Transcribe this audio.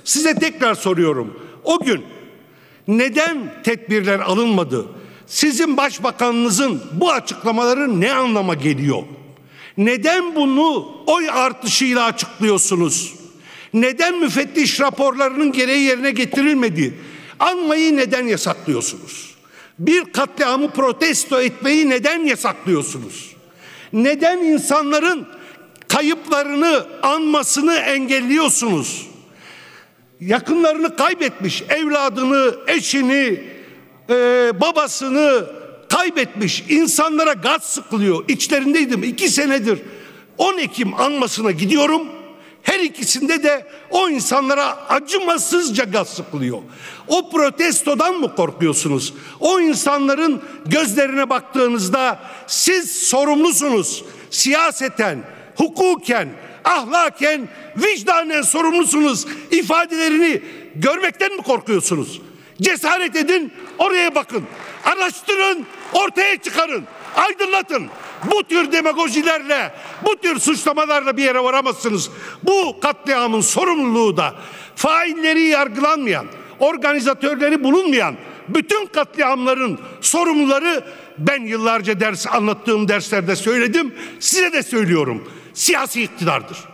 Size tekrar soruyorum. O gün neden tedbirler alınmadı? Sizin başbakanınızın bu açıklamaları ne anlama geliyor? Neden bunu oy artışıyla açıklıyorsunuz? Neden müfettiş raporlarının gereği yerine getirilmedi? Anmayı neden yasaklıyorsunuz? Bir katliamı protesto etmeyi neden yasaklıyorsunuz? Neden insanların kayıplarını anmasını engelliyorsunuz? Yakınlarını kaybetmiş, evladını, eşini, babasını kaybetmiş insanlara gaz sıkılıyor. İçlerindeydim 2 senedir. 10 Ekim anmasına gidiyorum. Her ikisinde de o insanlara acımasızca gaz sıkılıyor. O protestodan mı korkuyorsunuz? O insanların gözlerine baktığınızda siz sorumlusunuz. Siyaseten, hukuken, ahlaken, vicdanen sorumlusunuz. İfadelerini görmekten mi korkuyorsunuz? Cesaret edin, oraya bakın. Araştırın, ortaya çıkarın. Aydınlatın. Bu tür demagojilerle, bu tür suçlamalarla bir yere varamazsınız. Bu katliamın sorumluluğu da failleri yargılanmayan, organizatörleri bulunmayan bütün katliamların sorumluları, ben yıllarca anlattığım derslerde söyledim, size de söylüyorum, siyasi iktidardır.